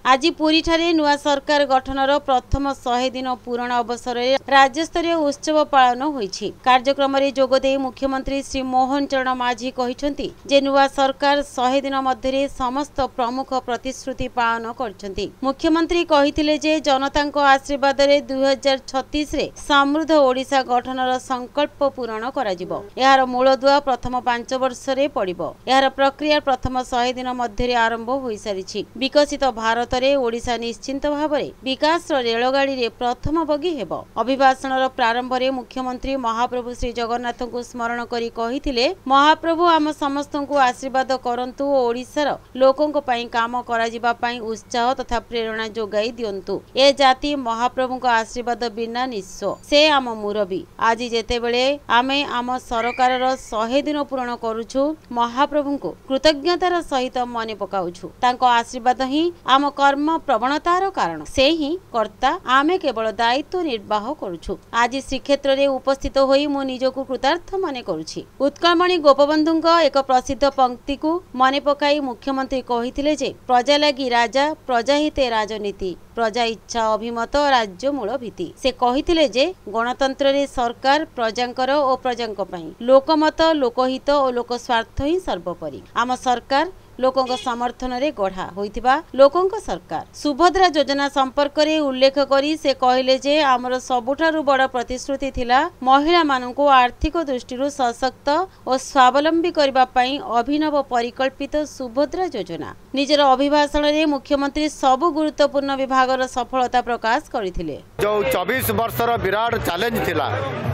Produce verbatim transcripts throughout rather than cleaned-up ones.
आज पुरी ठारे नुआ सरकार गठनर प्रथम शहे दिन पूरण अवसर राज्यस्तरीय उत्सव पालन होईछि। कार्यक्रम रे जोगदे मुख्यमंत्री श्री मोहन चरण माझी कहिसंती जे नुआ सरकार शहे दिन मध्य समस्त प्रमुख प्रतिश्रुति पालन करछंती। मुख्यमंत्री कहिथिले जे जनतांको आशीर्वाद रे दो हज़ार छत्तीस रे समृद्ध ओडिशा गठनर संकल्प पूरण कराजिबो। यार मूलदुआ प्रथम पांच वर्ष रे पड़िबो। यार प्रक्रिया प्रथम शहे दिन मध्य आरंभ होई सारिछि। विकसित भारत ओडिशा निश्चिंत भाव विकास रेलगाड़ी रे प्रथम बगी हेबो। अभिभाषण प्रारंभ रे मुख्यमंत्री महाप्रभु श्री जगन्नाथ को स्मरण करी कहिथिले महाप्रभु आम समस्त को आशीर्वाद करंतु ओडिशार लोकों पई काम कराजिबा पई उत्साह तथा प्रेरणा जोगाई दियंतु। ए जाति महाप्रभु को आशीर्वाद बिना निस्व से आम मुरबी। आज जेते बेले आमे आम सरकार रो शहे दिन पूर्ण करूछु महाप्रभु को कृतज्ञतार सहित मने पकाउछु। तांको आशीर्वाद ही आम कर्म प्रवणतार कारण से ही कर्ता आमे केवल दायित्व निर्वाह करूछु। आज श्रीक्षेत्र रे उपस्थित होई मो निजको कृतार्थ मने करूछि। उत्कलमणि गोपबंधुଙ୍କ एक प्रसिद्ध पंक्ति को मने पकाई मुख्यमंत्री कहिथिले जे प्रजा लागि राजा प्रजा हिते राजनीति प्रजा इच्छा अभिमत राज्य मूल भीति। से कहिथिले जे गणतंत्र रे सरकार प्रजांकर ओ प्रजांक पई लोकमत लोकहित और लोक स्वार्थ ही सर्वोपरि। आम सरकार लोकों समर्थन रे गढ़ा होइथिबा लोकों सरकार। सुभद्रा योजना संपर्क रे उल्लेख करी से कहले जे आमर सबुठारु बड़ प्रतिश्रुति थिला महिला माननकु आर्थिक दृष्टि सशक्त और स्वावलंबी करबा पई अभिनव परिकल्पित सुभद्रा योजना। निजर अभिभाषण रे मुख्यमंत्री सबु गुरुत्वपूर्ण विभागर सफलता प्रकाश करथिले। जो चौबीस वर्षर विराट चैलेंज थिला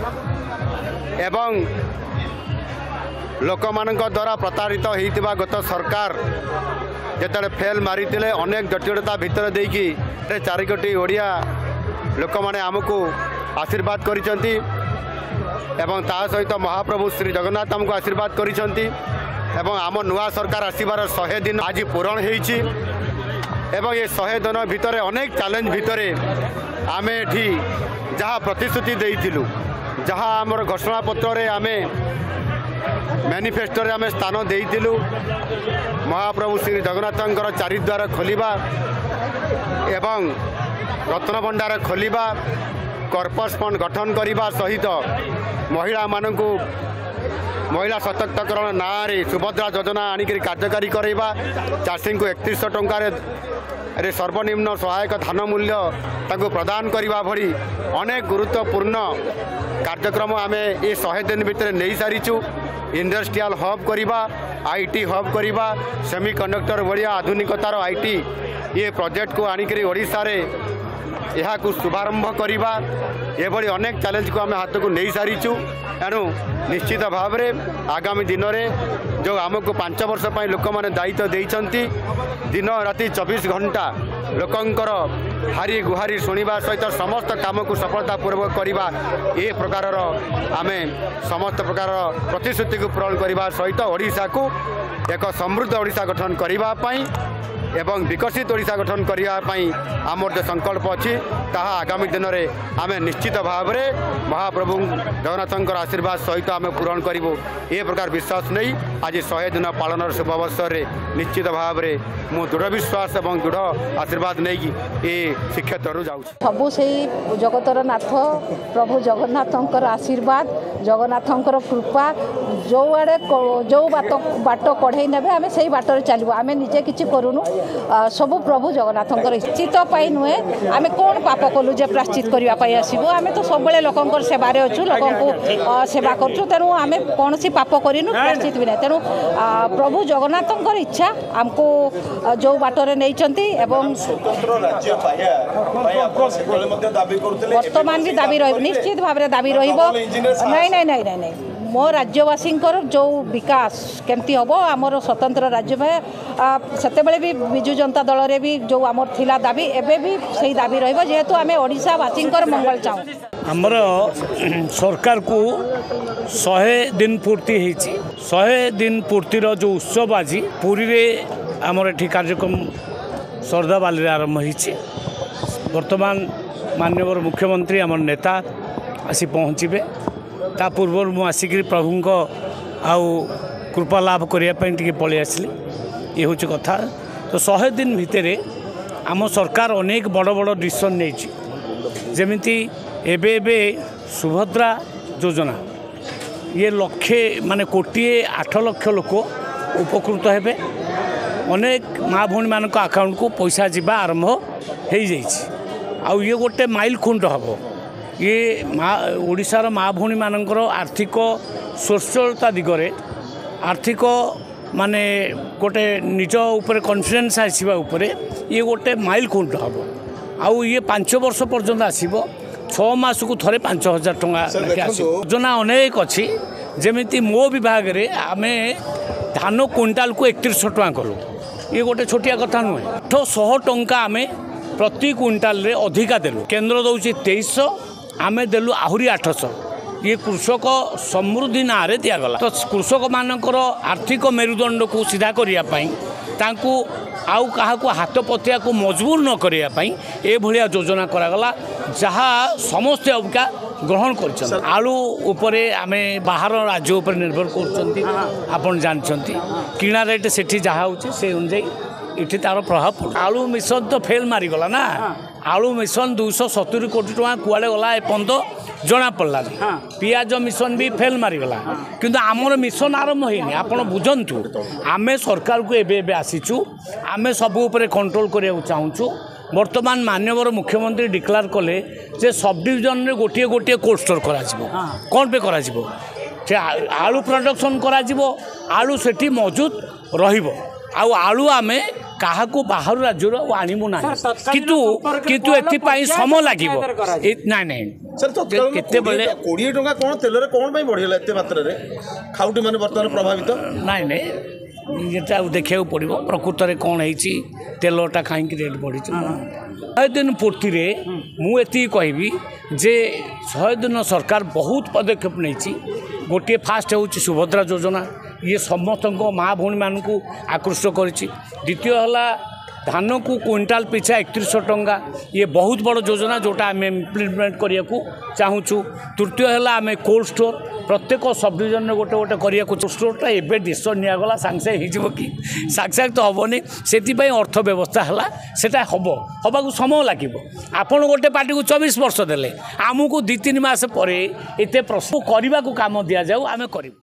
एवं लोक मानक द्वारा प्रतारित होइतिबा गत सरकार जेतले फेल मारितिले अनेक जटिलता भितर देकी चारि कोटी ओडिया लोक माने हमकु आशीर्वाद करिसंती एवं ता सहित महाप्रभु श्री जगन्नाथ हमकु आशीर्वाद करिसंती एवं आम नुआ सरकार आसीबार शहे दिन आज पूरण होईछि एवं ये शहे दिन भितर अनेक चैलेंज भितर आमे एठी जहाँ प्रतिश्रुति देइथिलु जहाँ आमर घोषणा पत्र रे आमे मैनिफेस्टो रे आमे स्थान देइथिलु महाप्रभु श्री जगन्नाथंकर चारिद्वार खोलिबा एवं रत्न भंडार खोलिबा कर्पस फंड गठन करिबा सहित महिला मानकु महिला सशक्तिकरण ना रे सुभद्रा योजना आनिकरी कार्यकारी करैबा चाषी को एकतीस टंका रे सर्वनिम्न सहायक धान मूल्य ताको प्रदान करने भली अनेक गुरुत्वपूर्ण कार्यक्रम आमे ये शहे दिन भितर नहीं सारीचु। इंडस्ट्रियल हब करवा आईटी हब करवा सेमी कंडक्टर भाया आधुनिकतार आईटी ये प्रोजेक्ट को आनिकरी ओडिशा रे यह शुभारंभ करवा एभली अनेक चैलेंज को आम हाथ को नहीं सारीचु। एणु निश्चित भाव में आगामी दिन में जो आमको पांच वर्ष पर लोक मैंने दायित्व देइछंती दिन राति चौबीस घंटा लोकंकर हारी गुहारी शुणा सहित समस्त काम को सफलतापूर्वक करवा ये प्रकार आमे समस्त प्रकार प्रतिश्रुति को पूरण करने सहित ओडिशा को एक समृद्ध ओडिशा गठन करने एवं विकसित ओडिशा गठन करने आमर जो संकल्प अच्छी ताहा आगामी दिन में आम निश्चित भाव में महाप्रभु जगन्नाथंकर आशीर्वाद सहित आम पूरण करूँ ये प्रकार विश्वास नहीं आज शहे दिन पालन शुभ अवसर में निश्चित भाव में मु दृढ़ विश्वास और दृढ़ आशीर्वाद नहीं ये श्रीक्षेत्र जाऊँ सबू से जगतर नाथ प्रभु जगन्नाथंकर आशीर्वाद जगन्नाथंकर कृपा जो आड़े जो बाट बाट कढ़े ने आम से बाटर चलू आम निजे किसी करूनु सबू प्रभु जगन्नाथंकर इच्छित पाई नुहे आम कौन पाप कलु जे प्राश्चित करने आसबू आम तो सब लोक सेवार अच्छु लोक सेवा करूँ तेणु आम कौन सी पाप करूँ प्राश्चित भी ना तेणु प्रभु जगन्नाथंकर इच्छा आमको जो बाटर नहीं वर्तमान भी दाबी रही निश्चित भाव में दाबी रही नहीं नहीं नहीं नहीं नहीं मो राज्यवासी जो विकास केमती हम आमर स्वतंत्र राज्य में से भी विजु जनता दल रे भी जो आमर थिला दाबी एवं भी सही दाबी रही जेहेतु आम ओडिशावासी मंगल चाहूँ आमर सरकार को शहे दिन पूर्ति होती शहे दिन पूर्तिर जो उत्सव आज पुरी रे आमर एठी कार्यक्रम श्रद्धा बाली आरंभ होती वर्तमान माननीय मुख्यमंत्री आमर नेता आसी पहुँचे ता पूर्व मु आसिक प्रभु आउ कृपा लाभ करने पलि आसली ये हूँ कथा तो शहे दिन भितर आम सरकार अनेक बड़ बड़ डिसीजन नहीं जमीती एबे एबे सुभद्रा योजना ये लक्षे माने कोटिए आठ लक्ष लोक उपकृत हेबे अनेक माँ भौणी मान अकाउंट को पैसा जीवा आरंभ हो जाइए ये गोटे माइल खुंट हम ये माँ ओडिशार माँ भौणी मानकर आर्थिक स्वच्छलता दिगरे आर्थिक माने गोटे निज ऊपर कॉन्फिडेंस आसवा उपरे ये गोटे माइल खुंट हम आउ ये पांच वर्ष पर्यंत आसब छः मास को थरे पांच हजार टंका योजना अनेक अच्छी जमीती मो विभाग रे आमे धान क्विंटाल को एकतीस टका कलु ये गोटे छोटिया कथा नुहे आठशह टंका आमे प्रति क्विंटाल रे अधिका देलु केंद्र दौची तेईस आमे देलु आहुरी आठश ये कृषक समृद्धि ना रे दिगला तो कृषक मानकर आर्थिक मेरुदंड को सीधा करने तांकू आउ कहा हाथ पतिया को मजबूर न करने ये भलिया योजना करागला जहाँ समस्ते अबिका ग्रहण कर आलू उपरे आमे बाहर राज्य उपर निर्भर कर जानते किणा रेट से जहाँ हो से अनुजाई इठी तार प्रभाव पड़ आलू मिशन तो फेल मारिगला ना आलू मिशन दुईश सतुरी कोटी टका कुआड़े गला एपर्यंत जना पड़ला पियाज मिशन भी फेल मारिगला किंतु आमर मिशन आरंभ होनी आपड़ बुझंतु आमे सरकार को एबे एबे आसीचु आमे सब ऊपर कंट्रोल करने चाहूँ वर्तमान माननीय मुख्यमंत्री डिक्लेयर कले जे सब डिविजन रे गोटे गोटे कोल्ड स्टोर करा कौन पे करा से आलू प्रोडक्शन करा आलू सेठी मौजूद रहिबो आउ आलू आमे कहा को बाहर राज्य आणबू ना किंतु किंतु एथि समय लगे ना ना केते बेले बीस टका कोन तेल रे कोन भाई बढ़िला एते मात्रा रे खाउटी माने वर्तमान प्रभावित नाइ नाइ ये देखा पड़ो प्रकृत में कौन है तेलटा कहीं रेट बढ़ी शहे दिन पूर्ति मुझे कहबी जे शहे दिन सरकार बहुत पदक्षेप नहीं गोटे फास्ट हो सुभद्रा योजना ये समस्त माँ भौणी मान को आकृष्ट करिद्वितीय है धान को क्विंटाल पिछा एकतीस टंका ये बहुत बड़ योजना जोटा आम इम्प्लीमेंट करने को चाहूँ तृतीय है आम कोल्ड स्टोर प्रत्येक सब डिविजन में गोटे गोटे करने को स्टोरटा एवं डिसीजन निगला सांगे सांगे हो कि सांगे सांगे तो हेनी से अर्थ व्यवस्था है सेटा हम हवा समय लगे आपड़ गोटे पार्टी को चौबीस वर्ष देले आमको दी तीन मस पर एत प्रश्न करने को कम दि जाऊ आम कर।